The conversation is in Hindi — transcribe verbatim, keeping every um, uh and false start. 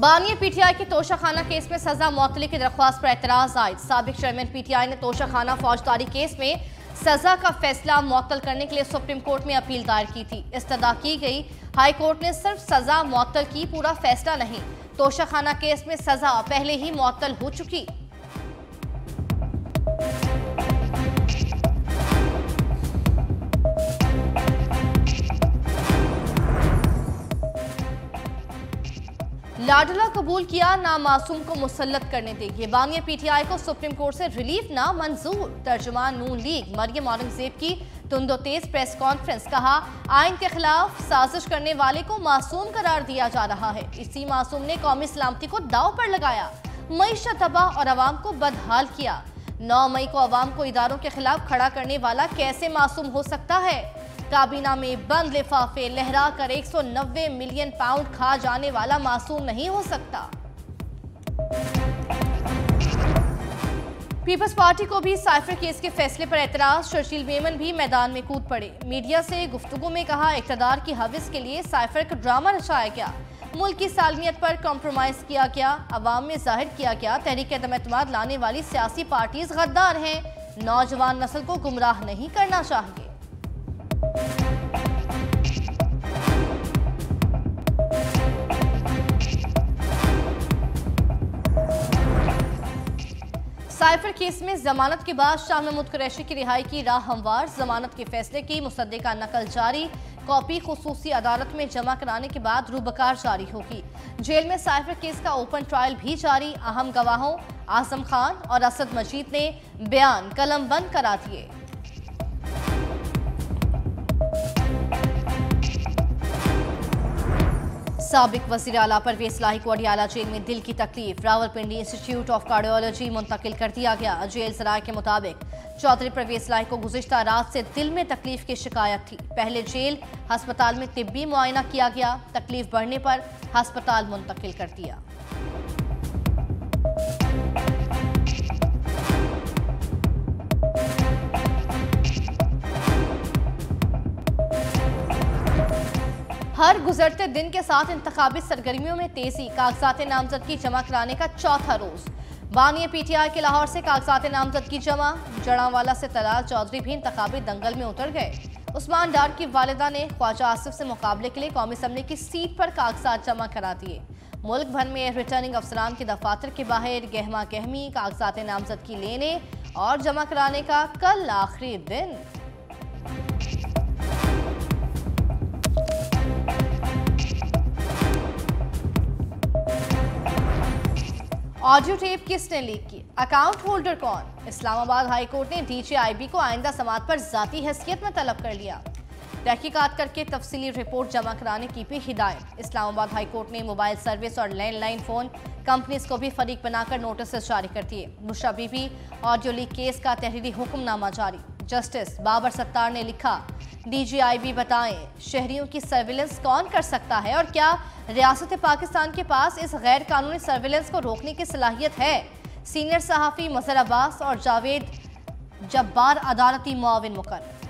बानिया पीटीआई के तोशाखाना केस में सजा मुअत्तली की दरख्वास्त पर एतराज आयद। साबिक चेयरमैन पीटीआई ने तोशाखाना फौजदारी केस में सजा का फैसला मुअत्तल करने के लिए सुप्रीम कोर्ट में अपील दायर की थी। इस्तदा की गई हाई कोर्ट ने सिर्फ सजा मुअत्तल की, पूरा फैसला नहीं। तोशाखाना केस में सजा पहले ही मुअत्तल हो चुकी। लाडला कबूल किया, ना मासूम को मुसल्लत करने देंगे। बानिया पीटीआई को सुप्रीम कोर्ट से रिलीफ ना मंजूर। तर्जुमान नून लीग मरियम औरंगजेब की तुंदो तेज प्रेस कॉन्फ्रेंस। कहा, आइन के खिलाफ साजिश करने वाले को मासूम करार दिया जा रहा है। इसी मासूम ने कौमी सलामती को दाव पर लगाया, मईशत तबाह और अवाम को बदहाल किया। नौ मई को अवाम को इदारों के खिलाफ खड़ा करने वाला कैसे मासूम हो सकता है? काबीना में बंद लिफाफे लहरा कर एक सौ नब्बे मिलियन पाउंड खा जाने वाला मासूम नहीं हो सकता। पीपल्स पार्टी को भी साइफर केस के फैसले पर एतराज। शर्जील मेमन भी मैदान में कूद पड़े। मीडिया से गुफ्तगू में कहा, इक़्तिदार की हविस के लिए साइफर का ड्रामा रचाया गया, मुल्क की सालमियत पर कॉम्प्रोमाइज किया गया, अवाम में जाहिर किया गया तहरीक एतमाद लाने वाली सियासी पार्टीज गद्दार हैं। नौजवान नस्ल को गुमराह नहीं करना चाहिए। साइफर केस में जमानत के बाद शाह महमूद कुरैशी की रिहाई की राह हमवार। जमानत के फैसले की मुसद्दिका नकल जारी, कॉपी खुसूसी अदालत में जमा कराने के बाद रूबकार जारी होगी। जेल में साइफर केस का ओपन ट्रायल भी जारी। अहम गवाहों आजम खान और असद मजीद ने बयान कलम बंद करा दिए। साबिक वज़ीर आला परवेज इलाही को अडियाला जेल में दिल की तकलीफ। रावलपिंडी इंस्टीट्यूट ऑफ कार्डियोलॉजी मुंतकिल कर दिया गया। जेल सराय के मुताबिक चौधरी परवेज इलाही को गुज़िश्ता रात से दिल में तकलीफ की शिकायत थी। पहले जेल हस्पताल में तिब्बी मुआयना किया गया, तकलीफ बढ़ने पर हस्पताल मुंतकिल कर दिया। हर गुजरते दिन के साथ इंतखाबी सरगर्मियों में तेजी। कागजात नामजदगी जमा कराने का चौथा रोज। बानिया पीटीआई के लाहौर से कागजात नामजदगी जमा। जड़ांवाला से तलाल चौधरी भी इंतखाबी दंगल में उतर गए। उस्मान डार की वालिदा ने ख्वाजा आसिफ से मुकाबले के लिए कौमी असम्बली की सीट पर कागजात जमा करा दिए। मुल्क भर में रिटर्निंग अफसरान के दफातर के बाहर गहमा गहमी कागजात नामजदगी लेने और जमा कराने का कल आखिरी दिन। ऑडियो टेप किसने लीक की? अकाउंट होल्डर कौन? इस्लामाबाद हाई कोर्ट ने डीजीआईबी को आइंदा समात पर जाती हैसियत में तलब कर लिया। तहकीकात करके तफसीली रिपोर्ट जमा कराने की भी हिदायत। इस्लामाबाद हाई कोर्ट ने मोबाइल सर्विस और लैंडलाइन फोन कंपनीज को भी फरीक बनाकर नोटिस जारी कर दिए। Bushra Bibi audio leak case का तहरीरी हुक्मनामा जारी। जस्टिस बाबर सत्तार ने लिखा, डीजीआईबी बताएं शहरियों की सर्विलेंस कौन कर सकता है और क्या रियासत पाकिस्तान के पास इस गैर कानूनी सर्विलेंस को रोकने की सलाहियत है? सीनियर सहाफ़ी मज़हर अब्बास और जावेद जब्बार अदालती मुआविन मुकर्रर।